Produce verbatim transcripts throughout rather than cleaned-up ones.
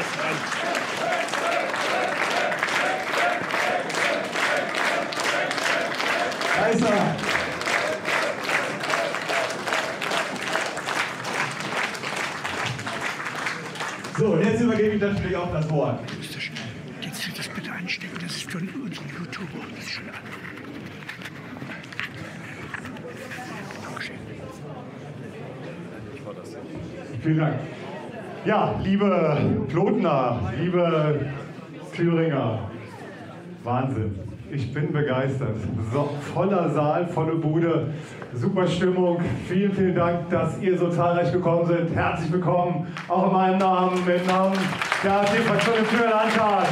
Da ist er. So, und jetzt übergebe ich natürlich auch das Wort. Jetzt wird das bitte anstecken, das ist für unsere YouTuber. Das ist schon an. Dankeschön. Vielen Dank. Ja, liebe Plotner, liebe Thüringer, Wahnsinn. Ich bin begeistert. So, voller Saal, volle Bude, super Stimmung. Vielen, vielen Dank, dass ihr so zahlreich gekommen seid. Herzlich willkommen, auch in meinem Namen, im Namen der A F D-Fraktion im Thüringer Landtag.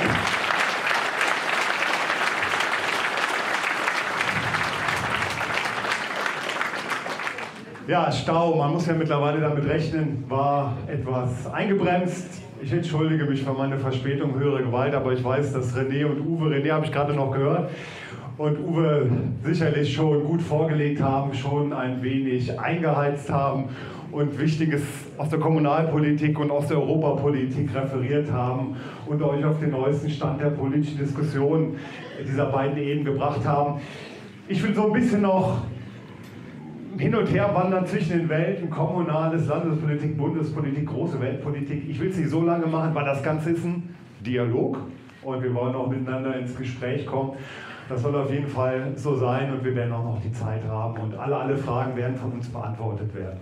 Ja, Stau, man muss ja mittlerweile damit rechnen, war etwas eingebremst. Ich entschuldige mich für meine Verspätung, höhere Gewalt, aber ich weiß, dass René und Uwe, René habe ich gerade noch gehört, und Uwe sicherlich schon gut vorgelegt haben, schon ein wenig eingeheizt haben und Wichtiges aus der Kommunalpolitik und aus der Europapolitik referiert haben und euch auf den neuesten Stand der politischen Diskussion dieser beiden Ebenen gebracht haben. Ich will so ein bisschen noch hin und her wandern zwischen den Welten, kommunales, Landespolitik, Bundespolitik, große Weltpolitik. Ich will es nicht so lange machen, weil das Ganze ist ein Dialog und wir wollen auch miteinander ins Gespräch kommen. Das soll auf jeden Fall so sein und wir werden auch noch die Zeit haben und alle, alle Fragen werden von uns beantwortet werden.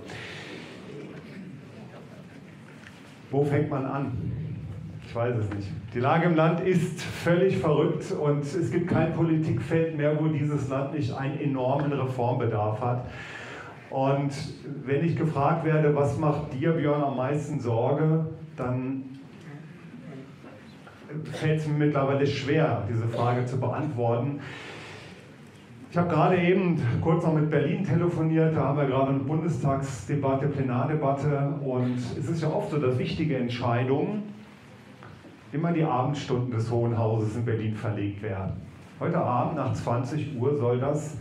Wo fängt man an? Ich weiß es nicht. Die Lage im Land ist völlig verrückt und es gibt kein Politikfeld mehr, wo dieses Land nicht einen enormen Reformbedarf hat. Und wenn ich gefragt werde, was macht dir, Björn, am meisten Sorge, dann fällt es mir mittlerweile schwer, diese Frage zu beantworten. Ich habe gerade eben kurz noch mit Berlin telefoniert, da haben wir gerade eine Bundestagsdebatte, Plenardebatte und es ist ja oft so, dass wichtige Entscheidungen immer die Abendstunden des Hohen Hauses in Berlin verlegt werden. Heute Abend nach zwanzig Uhr soll das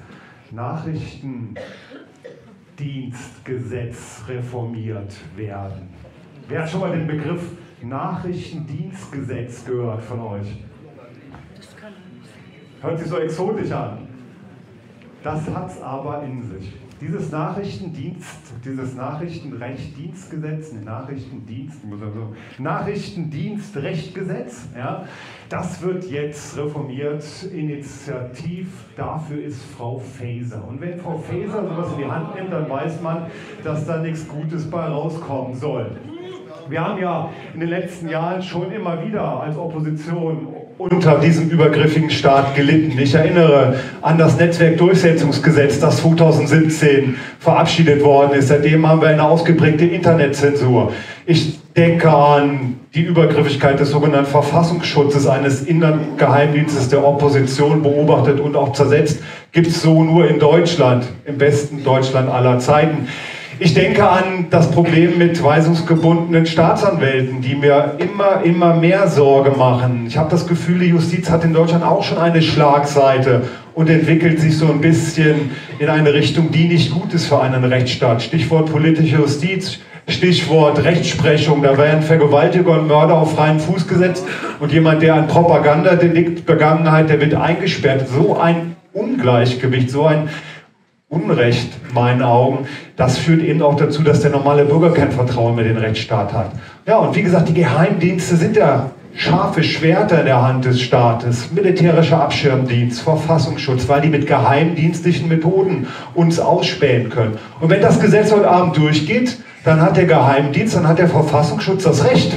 Nachrichtendienstgesetz reformiert werden. Wer hat schon mal den Begriff Nachrichtendienstgesetz gehört von euch? Hört sich so exotisch an. Das hat es aber in sich. Dieses Nachrichtendienst, dieses Nachrichtenrechtdienstgesetz, ne, Nachrichtendienst, muss man so, Nachrichtendienstrechtgesetz, ja, das wird jetzt reformiert. Initiativ dafür ist Frau Faeser. Und wenn Frau Faeser sowas in die Hand nimmt, dann weiß man, dass da nichts Gutes bei rauskommen soll. Wir haben ja in den letzten Jahren schon immer wieder als Opposition unter diesem übergriffigen Staat gelitten. Ich erinnere an das Netzwerkdurchsetzungsgesetz, das zweitausendsiebzehn verabschiedet worden ist. Seitdem haben wir eine ausgeprägte Internetzensur. Ich denke an die Übergriffigkeit des sogenannten Verfassungsschutzes, eines inneren Geheimdienstes der Opposition, beobachtet und auch zersetzt. Gibt es so nur in Deutschland, im besten Deutschland aller Zeiten. Ich denke an das Problem mit weisungsgebundenen Staatsanwälten, die mir immer, immer mehr Sorge machen. Ich habe das Gefühl, die Justiz hat in Deutschland auch schon eine Schlagseite und entwickelt sich so ein bisschen in eine Richtung, die nicht gut ist für einen Rechtsstaat. Stichwort politische Justiz, Stichwort Rechtsprechung. Da werden Vergewaltiger und Mörder auf freien Fuß gesetzt und jemand, der ein Propagandadelikt begangen hat, der wird eingesperrt. So ein Ungleichgewicht, so ein Unrecht, in meinen Augen, das führt eben auch dazu, dass der normale Bürger kein Vertrauen mehr in den Rechtsstaat hat. Ja, und wie gesagt, die Geheimdienste sind ja scharfe Schwerter in der Hand des Staates, militärischer Abschirmdienst, Verfassungsschutz, weil die mit geheimdienstlichen Methoden uns ausspähen können. Und wenn das Gesetz heute Abend durchgeht, dann hat der Geheimdienst, dann hat der Verfassungsschutz das Recht,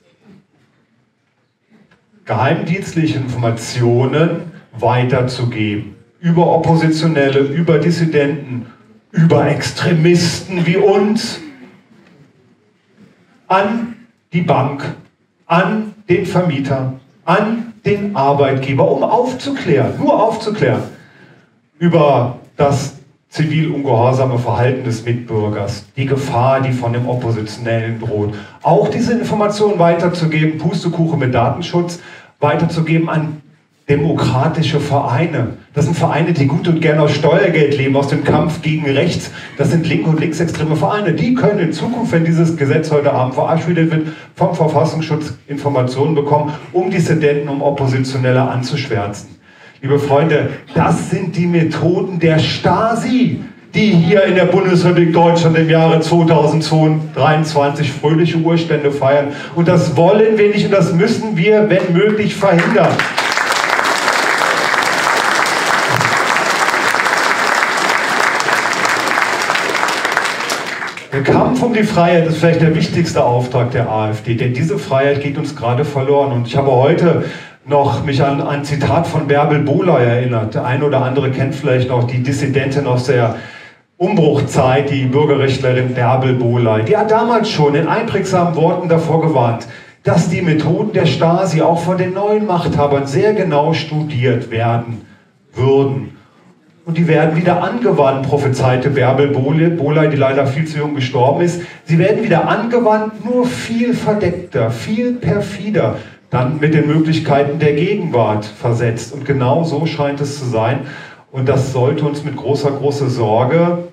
geheimdienstliche Informationen weiterzugeben. Über Oppositionelle, über Dissidenten, über Extremisten wie uns, an die Bank, an den Vermieter, an den Arbeitgeber, um aufzuklären, nur aufzuklären, über das zivil-ungehorsame Verhalten des Mitbürgers, die Gefahr, die von dem Oppositionellen droht. Auch diese Informationen weiterzugeben, Pustekuchen mit Datenschutz, weiterzugeben an demokratische Vereine. Das sind Vereine, die gut und gerne aus Steuergeld leben, aus dem Kampf gegen rechts. Das sind linke und linksextreme Vereine. Die können in Zukunft, wenn dieses Gesetz heute Abend verabschiedet wird, vom Verfassungsschutz Informationen bekommen, um Dissidenten, um Oppositionelle anzuschwärzen. Liebe Freunde, das sind die Methoden der Stasi, die hier in der Bundesrepublik Deutschland im Jahre zweitausenddreiundzwanzig fröhliche Urstände feiern. Und das wollen wir nicht und das müssen wir, wenn möglich, verhindern. Der Kampf um die Freiheit ist vielleicht der wichtigste Auftrag der AfD, denn diese Freiheit geht uns gerade verloren. Und ich habe heute noch mich an ein Zitat von Bärbel Bohley erinnert. Der eine oder andere kennt vielleicht noch die Dissidentin aus der Umbruchzeit, die Bürgerrechtlerin Bärbel Bohley. Die hat damals schon in einprägsamen Worten davor gewarnt, dass die Methoden der Stasi auch von den neuen Machthabern sehr genau studiert werden würden. Und die werden wieder angewandt, prophezeite Bärbel Bohley, die leider viel zu jung gestorben ist. Sie werden wieder angewandt, nur viel verdeckter, viel perfider, dann mit den Möglichkeiten der Gegenwart versetzt. Und genau so scheint es zu sein. Und das sollte uns mit großer, großer Sorge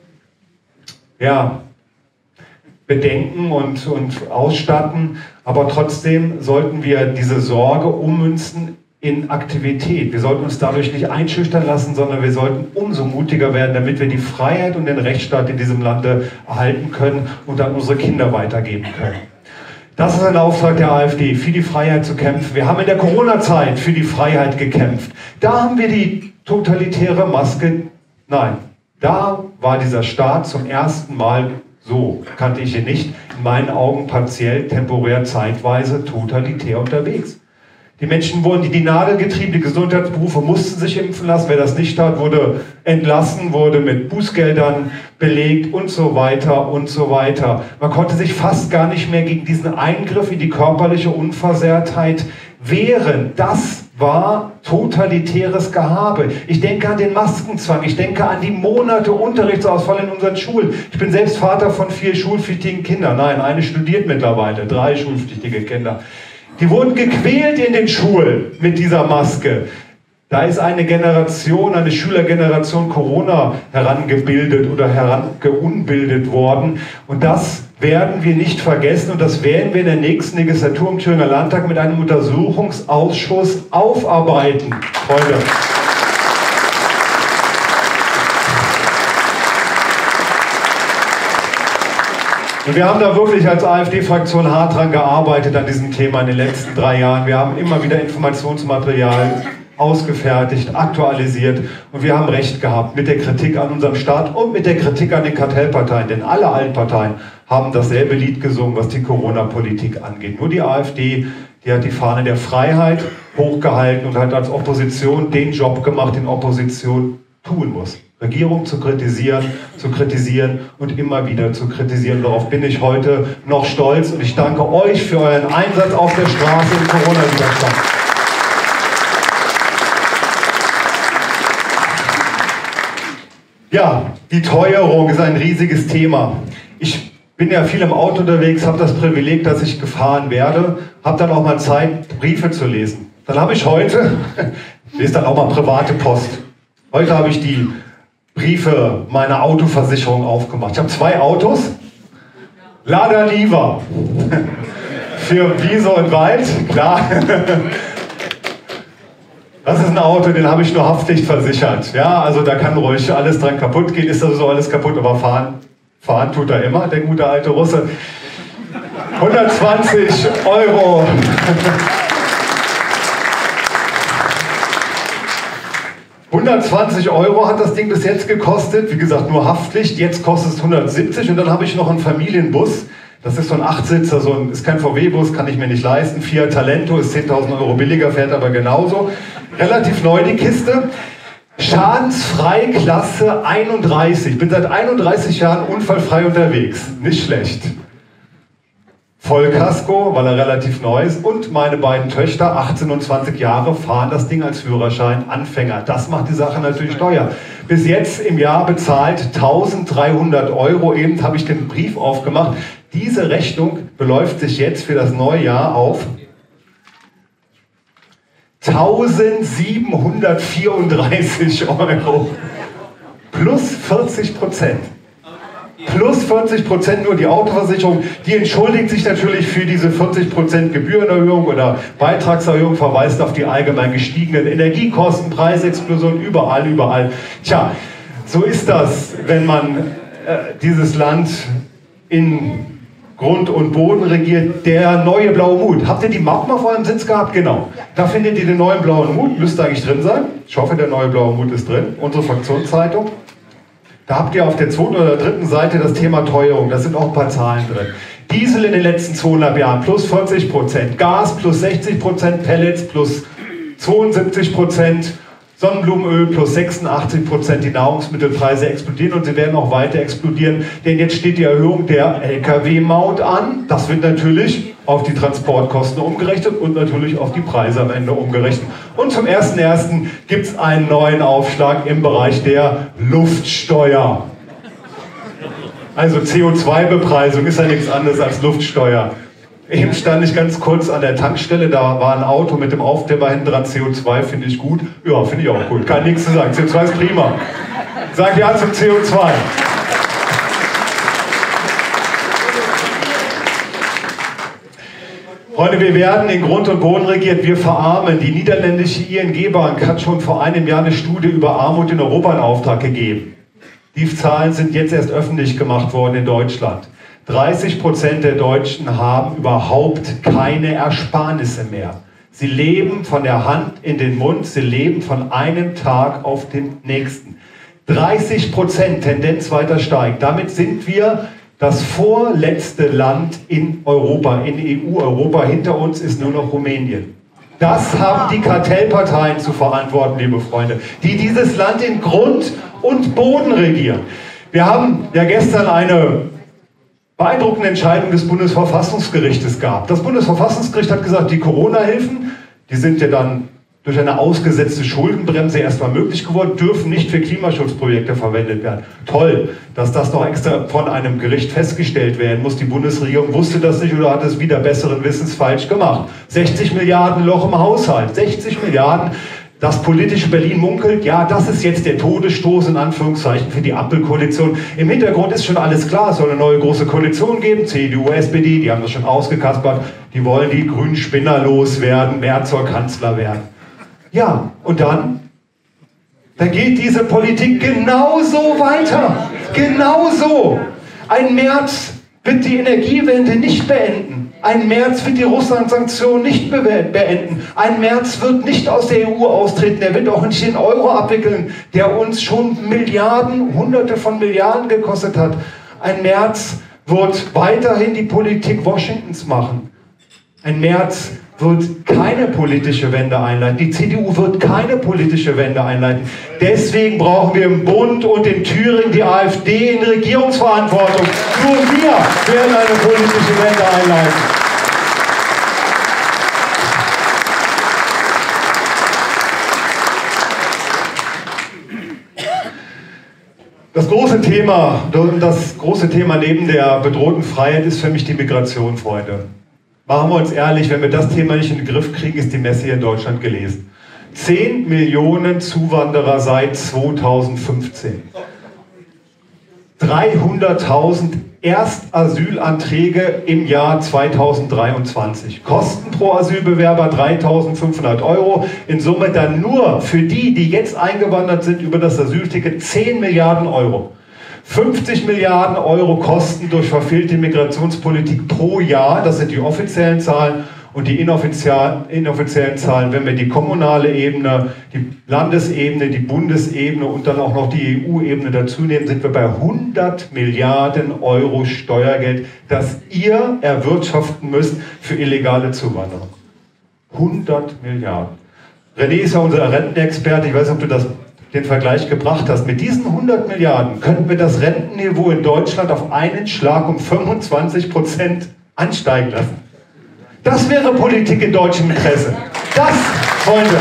ja, bedenken und, und ausstatten. Aber trotzdem sollten wir diese Sorge ummünzen in Aktivität. Wir sollten uns dadurch nicht einschüchtern lassen, sondern wir sollten umso mutiger werden, damit wir die Freiheit und den Rechtsstaat in diesem Lande erhalten können und an unsere Kinder weitergeben können. Das ist ein Auftrag der AfD, für die Freiheit zu kämpfen. Wir haben in der Corona-Zeit für die Freiheit gekämpft. Da haben wir die totalitäre Maske, nein, da war dieser Staat zum ersten Mal, so kannte ich ihn nicht, in meinen Augen partiell, temporär, zeitweise totalitär unterwegs. Die Menschen wurden in die Nadel getrieben, die Gesundheitsberufe mussten sich impfen lassen. Wer das nicht tat, wurde entlassen, wurde mit Bußgeldern belegt und so weiter und so weiter. Man konnte sich fast gar nicht mehr gegen diesen Eingriff in die körperliche Unversehrtheit wehren. Das war totalitäres Gehabe. Ich denke an den Maskenzwang, ich denke an die Monate Unterrichtsausfall in unseren Schulen. Ich bin selbst Vater von vier schulpflichtigen Kindern. Nein, eine studiert mittlerweile, drei schulpflichtige Kinder. Die wurden gequält in den Schulen mit dieser Maske. Da ist eine Generation, eine Schülergeneration Corona herangebildet oder herangeunbildet worden. Und das werden wir nicht vergessen und das werden wir in der nächsten Legislatur im Thüringer Landtag mit einem Untersuchungsausschuss aufarbeiten, Freunde. Und wir haben da wirklich als AfD-Fraktion hart dran gearbeitet an diesem Thema in den letzten drei Jahren. Wir haben immer wieder Informationsmaterial ausgefertigt, aktualisiert und wir haben recht gehabt mit der Kritik an unserem Staat und mit der Kritik an den Kartellparteien. Denn alle Altparteien haben dasselbe Lied gesungen, was die Corona-Politik angeht. Nur die AfD, die hat die Fahne der Freiheit hochgehalten und hat als Opposition den Job gemacht, den Opposition tun muss. Regierung zu kritisieren, zu kritisieren und immer wieder zu kritisieren. Darauf bin ich heute noch stolz und ich danke euch für euren Einsatz auf der Straße im Corona-Widerstand. Ja, die Teuerung ist ein riesiges Thema. Ich bin ja viel im Auto unterwegs, habe das Privileg, dass ich gefahren werde, habe dann auch mal Zeit, Briefe zu lesen. Dann habe ich heute, lese dann auch mal private Post. Heute habe ich die Briefe meiner Autoversicherung aufgemacht. Ich habe zwei Autos. Lada Niva. Für Wiese und Wald, klar. Das ist ein Auto, den habe ich nur haftpflichtversichert. Ja, also da kann ruhig alles dran kaputt gehen, ist also alles kaputt, aber fahren, fahren tut er immer, der gute alte Russe. hundertzwanzig Euro. hundertzwanzig Euro hat das Ding bis jetzt gekostet, wie gesagt nur Haftpflicht, jetzt kostet es hundertsiebzig und dann habe ich noch einen Familienbus, das ist so ein Achtsitzer, so ein, ist kein V W-Bus, kann ich mir nicht leisten, Fiat Talento, ist zehntausend Euro billiger, fährt aber genauso, relativ neu die Kiste, schadensfrei Klasse einunddreißig, bin seit einunddreißig Jahren unfallfrei unterwegs, nicht schlecht. Vollkasko, weil er relativ neu ist und meine beiden Töchter, achtzehn und zwanzig Jahre, fahren das Ding als Führerschein Anfänger. Das macht die Sache natürlich teuer. Bis jetzt im Jahr bezahlt eintausenddreihundert Euro, eben habe ich den Brief aufgemacht. Diese Rechnung beläuft sich jetzt für das neue Jahr auf tausendsiebenhundertvierunddreißig Euro. Plus vierzig Prozent. Plus vierzig Prozent nur die Autoversicherung. Die entschuldigt sich natürlich für diese vierzig Prozent Gebührenerhöhung oder Beitragserhöhung, verweist auf die allgemein gestiegenen Energiekosten, Preisexplosion, überall, überall. Tja, so ist das, wenn man äh, dieses Land in Grund und Boden regiert. Der neue blaue Mut. Habt ihr die Map mal vor eurem Sitz gehabt? Genau. Da findet ihr den neuen blauen Mut. Müsste eigentlich drin sein. Ich hoffe, der neue blaue Mut ist drin. Unsere Fraktionszeitung. Da habt ihr auf der zweiten oder dritten Seite das Thema Teuerung. Da sind auch ein paar Zahlen drin. Diesel in den letzten zweieinhalb Jahren plus vierzig Prozent. Gas plus sechzig Prozent. Pellets plus zweiundsiebzig Prozent. Sonnenblumenöl plus sechsundachtzig Prozent, die Nahrungsmittelpreise explodieren und sie werden auch weiter explodieren, denn jetzt steht die Erhöhung der L K W-Maut an. Das wird natürlich auf die Transportkosten umgerechnet und natürlich auf die Preise am Ende umgerechnet. Und zum ersten ersten gibt es einen neuen Aufschlag im Bereich der Luftsteuer. Also C O zwei Bepreisung ist ja nichts anderes als Luftsteuer. Eben stand ich ganz kurz an der Tankstelle, da war ein Auto mit dem Aufkleber hinten dran, C O zwei finde ich gut. Ja, finde ich auch gut, kann nichts zu sagen, C O zwei ist prima. Sag ja zum C O zwei. Freunde, wir werden in Grund und Boden regiert, wir verarmen. Die niederländische I N G-Bank hat schon vor einem Jahr eine Studie über Armut in Europa in Auftrag gegeben. Die Zahlen sind jetzt erst öffentlich gemacht worden in Deutschland. dreißig Prozent der Deutschen haben überhaupt keine Ersparnisse mehr. Sie leben von der Hand in den Mund, sie leben von einem Tag auf den nächsten. dreißig Prozent, Tendenz weiter steigt. Damit sind wir das vorletzte Land in Europa, in E U-Europa. Hinter uns ist nur noch Rumänien. Das haben die Kartellparteien zu verantworten, liebe Freunde, die dieses Land in Grund und Boden regieren. Wir haben ja gestern eine beeindruckende Entscheidung des Bundesverfassungsgerichtes gab. Das Bundesverfassungsgericht hat gesagt, die Corona-Hilfen, die sind ja dann durch eine ausgesetzte Schuldenbremse erstmal möglich geworden, dürfen nicht für Klimaschutzprojekte verwendet werden. Toll, dass das noch extra von einem Gericht festgestellt werden muss. Die Bundesregierung wusste das nicht oder hat es wieder besseren Wissens falsch gemacht. sechzig Milliarden Loch im Haushalt, sechzig Milliarden. Das politische Berlin munkelt, ja, das ist jetzt der Todesstoß in Anführungszeichen für die Ampelkoalition. Im Hintergrund ist schon alles klar, es soll eine neue große Koalition geben, C D U, S P D, die haben das schon ausgekaspert, die wollen die grünen Spinner loswerden, Merz soll Kanzler werden. Ja, und dann? Dann geht diese Politik genauso weiter, genauso. Ein Merz wird die Energiewende nicht beenden. Ein Merz wird die Russland-Sanktionen nicht beenden. Ein Merz wird nicht aus der E U austreten. Er wird auch nicht den Euro abwickeln, der uns schon Milliarden, Hunderte von Milliarden gekostet hat. Ein Merz wird weiterhin die Politik Washingtons machen. Ein Merz wird keine politische Wende einleiten. Die C D U wird keine politische Wende einleiten. Deswegen brauchen wir im Bund und in Thüringen die AfD in Regierungsverantwortung. Nur wir werden eine politische Wende einleiten. Das große Thema, das große Thema neben der bedrohten Freiheit ist für mich die Migration, Freunde. Machen wir uns ehrlich, wenn wir das Thema nicht in den Griff kriegen, ist die Messe hier in Deutschland gelesen. zehn Millionen Zuwanderer seit zweitausendfünfzehn. dreihunderttausend Erstasylanträge im Jahr zweitausenddreiundzwanzig. Kosten pro Asylbewerber dreitausendfünfhundert Euro. In Summe dann nur für die, die jetzt eingewandert sind, über das Asylticket zehn Milliarden Euro. fünfzig Milliarden Euro Kosten durch verfehlte Migrationspolitik pro Jahr, das sind die offiziellen Zahlen, und die inoffiziellen Zahlen, wenn wir die kommunale Ebene, die Landesebene, die Bundesebene und dann auch noch die E U-Ebene dazu nehmen, sind wir bei hundert Milliarden Euro Steuergeld, das ihr erwirtschaften müsst für illegale Zuwanderung. hundert Milliarden. René ist ja unser Rentenexperte, ich weiß nicht, ob du das den Vergleich gebracht hast. Mit diesen hundert Milliarden könnten wir das Rentenniveau in Deutschland auf einen Schlag um fünfundzwanzig Prozent ansteigen lassen. Das wäre Politik in deutschem Interesse. Das, Freunde.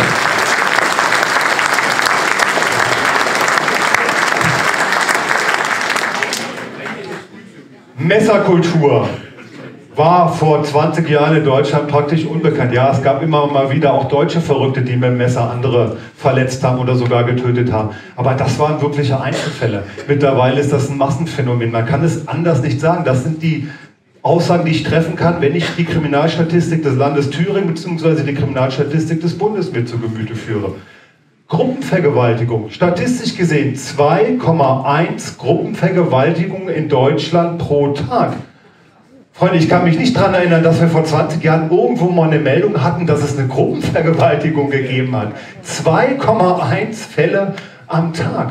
Messerkultur. war vor zwanzig Jahren in Deutschland praktisch unbekannt. Ja, es gab immer mal wieder auch deutsche Verrückte, die mit dem Messer andere verletzt haben oder sogar getötet haben. Aber das waren wirkliche Einzelfälle. Mittlerweile ist das ein Massenphänomen. Man kann es anders nicht sagen. Das sind die Aussagen, die ich treffen kann, wenn ich die Kriminalstatistik des Landes Thüringen bzw. die Kriminalstatistik des Bundes mir zu Gemüte führe. Gruppenvergewaltigung. Statistisch gesehen zwei Komma eins Gruppenvergewaltigungen in Deutschland pro Tag. Freunde, ich kann mich nicht daran erinnern, dass wir vor zwanzig Jahren irgendwo mal eine Meldung hatten, dass es eine Gruppenvergewaltigung gegeben hat. zwei Komma eins Fälle am Tag.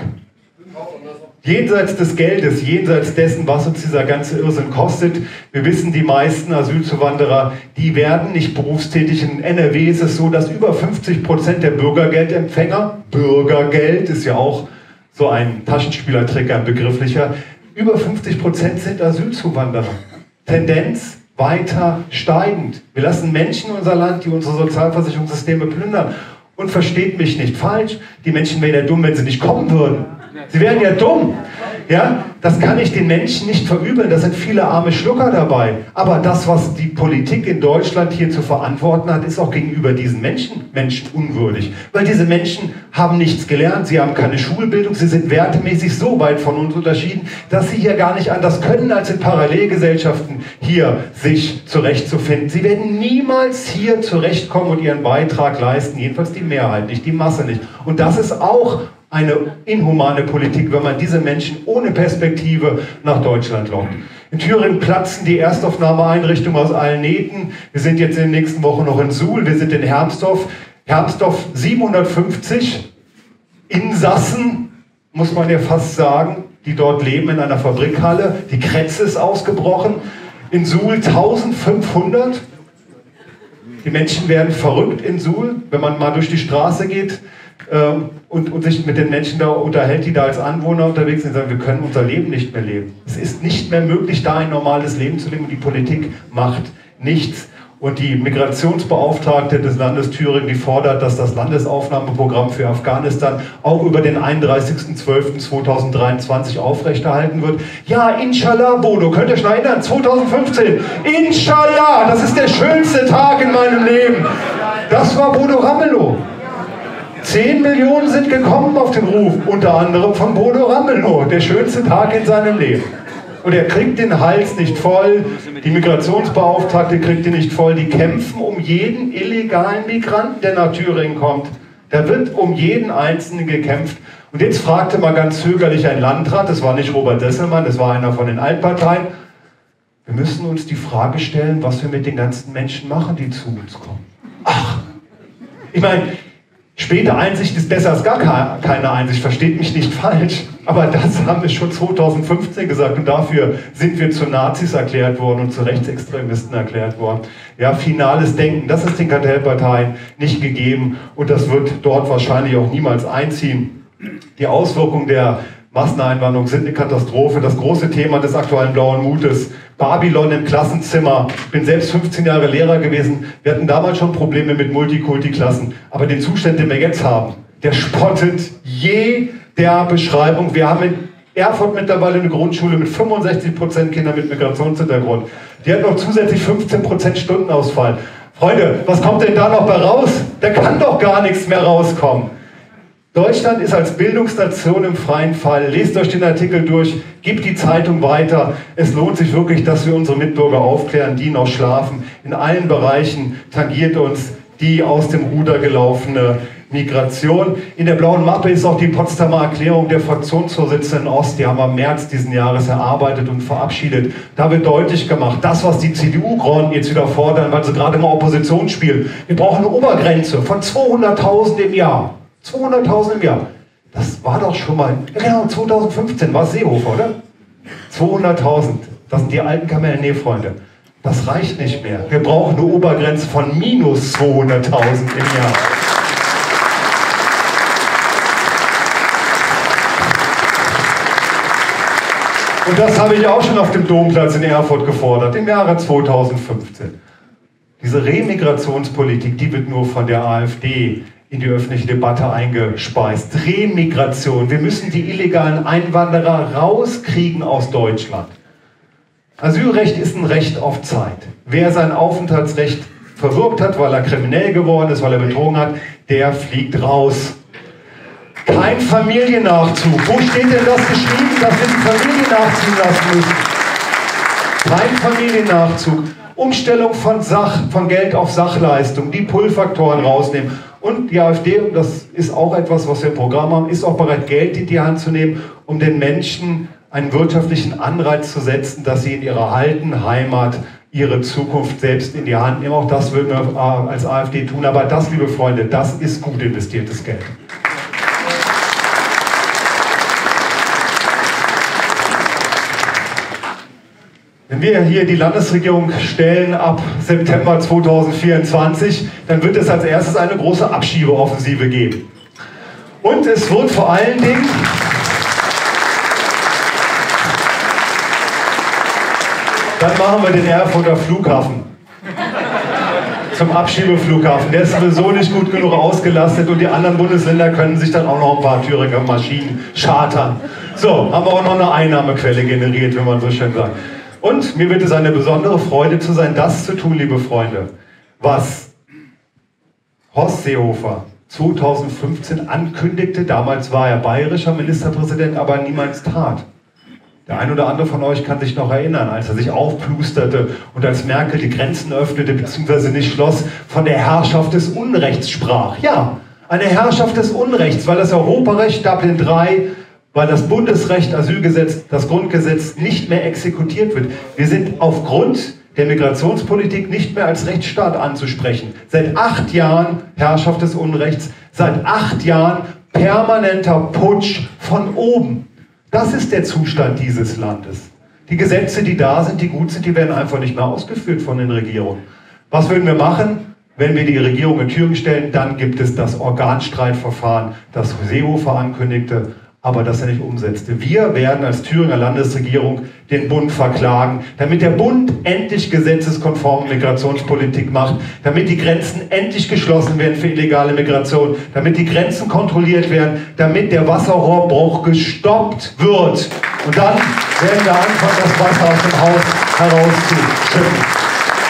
Jenseits des Geldes, jenseits dessen, was uns dieser ganze Irrsinn kostet. Wir wissen, die meisten Asylzuwanderer, die werden nicht berufstätig. In N R W ist es so, dass über fünfzig Prozent der Bürgergeldempfänger, Bürgergeld ist ja auch so ein Taschenspielertrick, ein begrifflicher, über fünfzig Prozent sind Asylzuwanderer. Tendenz weiter steigend. Wir lassen Menschen in unser Land, die unsere Sozialversicherungssysteme plündern. Und versteht mich nicht falsch, die Menschen wären ja dumm, wenn sie nicht kommen würden. Sie wären ja dumm. Ja, das kann ich den Menschen nicht verübeln, da sind viele arme Schlucker dabei. Aber das, was die Politik in Deutschland hier zu verantworten hat, ist auch gegenüber diesen Menschen, Menschen unwürdig. Weil diese Menschen haben nichts gelernt, sie haben keine Schulbildung, sie sind wertemäßig so weit von uns unterschieden, dass sie hier gar nicht anders können, als in Parallelgesellschaften hier sich zurechtzufinden. Sie werden niemals hier zurechtkommen und ihren Beitrag leisten, jedenfalls die Mehrheit nicht, die Masse nicht. Und das ist auch eine inhumane Politik, wenn man diese Menschen ohne Perspektive nach Deutschland lockt. In Thüringen platzen die Erstaufnahmeeinrichtungen aus allen Nähten. Wir sind jetzt in den nächsten Wochen noch in Suhl, wir sind in Hermsdorf. Hermsdorf siebenhundertfünfzig Insassen, muss man ja fast sagen, die dort leben in einer Fabrikhalle. Die Kretze ist ausgebrochen. In Suhl eintausendfünfhundert. Die Menschen werden verrückt in Suhl, wenn man mal durch die Straße geht. Und, und sich mit den Menschen da unterhält, die da als Anwohner unterwegs sind, sagen, wir können unser Leben nicht mehr leben. Es ist nicht mehr möglich, da ein normales Leben zu leben und die Politik macht nichts. Und die Migrationsbeauftragte des Landes Thüringen, die fordert, dass das Landesaufnahmeprogramm für Afghanistan auch über den einunddreißigsten zwölften zweitausenddreiundzwanzig aufrechterhalten wird. Ja, Inshallah, Bodo, könnt ihr euch noch erinnern, zweitausendfünfzehn, Inshallah, das ist der schönste Tag in meinem Leben. Das war Bodo Ramelow. Zehn Millionen sind gekommen auf den Ruf, unter anderem von Bodo Ramelow, der schönste Tag in seinem Leben. Und er kriegt den Hals nicht voll, die Migrationsbeauftragte kriegt ihn nicht voll, die kämpfen um jeden illegalen Migranten, der nach Thüringen kommt. Da wird um jeden Einzelnen gekämpft. Und jetzt fragte mal ganz zögerlich ein Landrat, das war nicht Robert Desselmann, das war einer von den Altparteien, wir müssen uns die Frage stellen, was wir mit den ganzen Menschen machen, die zu uns kommen. Ach, ich meine, späte Einsicht ist besser als gar keine Einsicht, versteht mich nicht falsch, aber das haben wir schon zweitausendfünfzehn gesagt und dafür sind wir zu Nazis erklärt worden und zu Rechtsextremisten erklärt worden. Ja, finales Denken, das ist den Kartellparteien nicht gegeben und das wird dort wahrscheinlich auch niemals einziehen. Die Auswirkungen der Masseneinwanderung sind eine Katastrophe. Das große Thema des aktuellen Blauen Mutes, Babylon im Klassenzimmer. Ich bin selbst fünfzehn Jahre Lehrer gewesen. Wir hatten damals schon Probleme mit Multikulti-Klassen. Aber den Zustand, den wir jetzt haben, der spottet jeder Beschreibung. Wir haben in Erfurt mittlerweile eine Grundschule mit fünfundsechzig Prozent Kindern mit Migrationshintergrund. Die hat noch zusätzlich fünfzehn Prozent Stundenausfall. Freunde, was kommt denn da noch bei raus? Da kann doch gar nichts mehr rauskommen. Deutschland ist als Bildungsnation im freien Fall. Lest euch den Artikel durch, gebt die Zeitung weiter. Es lohnt sich wirklich, dass wir unsere Mitbürger aufklären, die noch schlafen. In allen Bereichen tangiert uns die aus dem Ruder gelaufene Migration. In der blauen Mappe ist auch die Potsdamer Erklärung der Fraktionsvorsitzenden Ost. Die haben wir im März diesen Jahres erarbeitet und verabschiedet. Da wird deutlich gemacht, das, was die C D U-Graunen jetzt wieder fordern, weil sie gerade mal Opposition spielen. Wir brauchen eine Obergrenze von zweihunderttausend im Jahr. zweihunderttausend im Jahr. Das war doch schon mal, ja genau, zweitausendfünfzehn war es Seehofer, oder? zweihunderttausend. Das sind die alten Kamellen. Nee, Freunde, das reicht nicht mehr. Wir brauchen eine Obergrenze von minus zweihunderttausend im Jahr. Und das habe ich auch schon auf dem Domplatz in Erfurt gefordert, im Jahre zweitausendfünfzehn. Diese Remigrationspolitik, die wird nur von der AfD in die öffentliche Debatte eingespeist. Remigration. Wir müssen die illegalen Einwanderer rauskriegen aus Deutschland. Asylrecht ist ein Recht auf Zeit. wer sein Aufenthaltsrecht verwirkt hat, weil er kriminell geworden ist, weil er betrogen hat, der fliegt raus. Kein Familiennachzug. Wo steht denn das geschrieben, dass wir die Familie nachziehen lassen müssen? Kein Familiennachzug. Umstellung von, Sach, von Geld auf Sachleistung, die Pull-Faktoren rausnehmen. Und die AfD, und das ist auch etwas, was wir im Programm haben, ist auch bereit, Geld in die Hand zu nehmen, um den Menschen einen wirtschaftlichen Anreiz zu setzen, dass sie in ihrer alten Heimat ihre Zukunft selbst in die Hand nehmen. Auch das würden wir als AfD tun. Aber das, liebe Freunde, das ist gut investiertes Geld. Wenn wir hier die Landesregierung stellen ab September zweitausendvierundzwanzig, dann wird es als erstes eine große Abschiebeoffensive geben. Und es wird vor allen Dingen dann machen wir den Erfurter Flughafen zum Abschiebeflughafen. Der ist sowieso nicht gut genug ausgelastet und die anderen Bundesländer können sich dann auch noch ein paar Thüringer Maschinen chartern. So, haben wir auch noch eine Einnahmequelle generiert, wenn man so schön sagt. Und mir wird es eine besondere Freude zu sein, das zu tun, liebe Freunde, was Horst Seehofer zweitausendfünfzehn ankündigte. Damals war er bayerischer Ministerpräsident, aber niemals tat. Der ein oder andere von euch kann sich noch erinnern, als er sich aufplusterte und als Merkel die Grenzen öffnete bzw. nicht schloss, von der Herrschaft des Unrechts sprach. Ja, eine Herrschaft des Unrechts, weil das Europarecht Dublin drei, weil das Bundesrecht, Asylgesetz, das Grundgesetz nicht mehr exekutiert wird. Wir sind aufgrund der Migrationspolitik nicht mehr als Rechtsstaat anzusprechen. Seit acht Jahren Herrschaft des Unrechts, seit acht Jahren permanenter Putsch von oben. Das ist der Zustand dieses Landes. Die Gesetze, die da sind, die gut sind, die werden einfach nicht mehr ausgeführt von den Regierungen. Was würden wir machen, wenn wir die Regierung in Thüringen stellen? Dann gibt es das Organstreitverfahren, das Seehofer ankündigte, aber das er nicht umsetzte. Wir werden als Thüringer Landesregierung den Bund verklagen, damit der Bund endlich gesetzeskonforme Migrationspolitik macht, damit die Grenzen endlich geschlossen werden für illegale Migration, damit die Grenzen kontrolliert werden, damit der Wasserrohrbruch gestoppt wird. Und dann werden wir anfangen, das Wasser aus dem Haus herauszuschütten.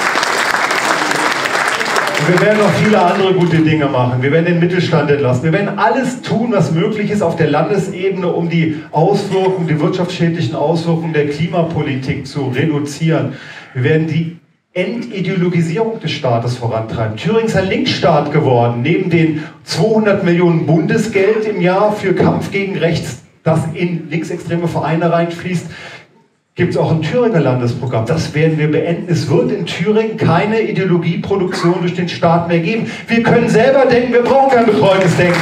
Und wir werden noch viele andere gute Dinge machen. Wir werden den Mittelstand entlasten. Wir werden alles tun, was möglich ist auf der Landesebene, um die Auswirkungen, die wirtschaftsschädlichen Auswirkungen der Klimapolitik zu reduzieren. Wir werden die Entideologisierung des Staates vorantreiben. Thüringen ist ein Linksstaat geworden. Neben den zweihundert Millionen Bundesgeld im Jahr für Kampf gegen Rechts, das in linksextreme Vereine reinfließt, gibt es auch ein Thüringer Landesprogramm. Das werden wir beenden. Es wird in Thüringen keine Ideologieproduktion durch den Staat mehr geben. Wir können selber denken, wir brauchen kein betreutes Denken.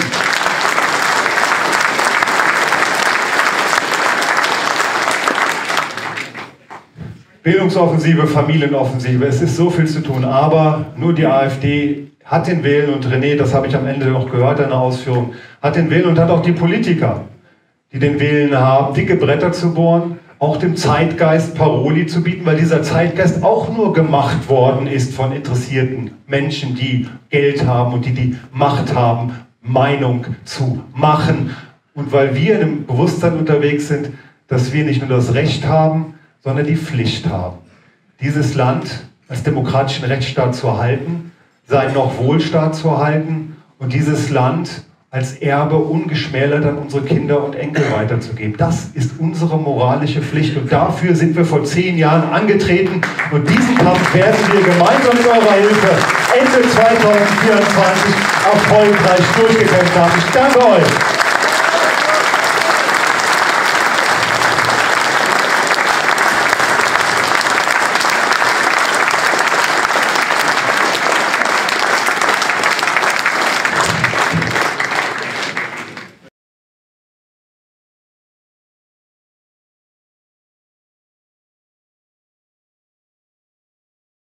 Bildungsoffensive, Familienoffensive, es ist so viel zu tun, aber nur die AfD hat den Willen und René, das habe ich am Ende noch gehört in der Ausführung, hat den Willen und hat auch die Politiker, die den Willen haben, dicke Bretter zu bohren, auch dem Zeitgeist Paroli zu bieten, weil dieser Zeitgeist auch nur gemacht worden ist von interessierten Menschen, die Geld haben und die die Macht haben, Meinung zu machen. Und weil wir in einem Bewusstsein unterwegs sind, dass wir nicht nur das Recht haben, sondern die Pflicht haben, dieses Land als demokratischen Rechtsstaat zu erhalten, seinen noch Wohlstaat zu erhalten und dieses Land als Erbe ungeschmälert an unsere Kinder und Enkel weiterzugeben. Das ist unsere moralische Pflicht und dafür sind wir vor zehn Jahren angetreten und diesen Kampf werden wir gemeinsam mit eurer Hilfe Ende zweitausendvierundzwanzig erfolgreich durchgekämpft haben. Ich danke euch.